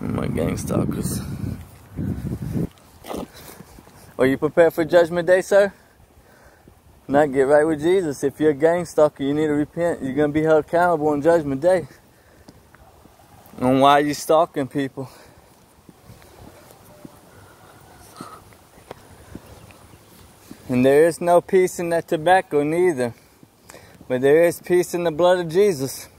My gang stalkers. Are you prepared for Judgment Day, sir? Now get right with Jesus. If you're a gang stalker, you need to repent. You're going to be held accountable on Judgment Day on why you're stalking people. And there is no peace in that tobacco neither. But there is peace in the blood of Jesus.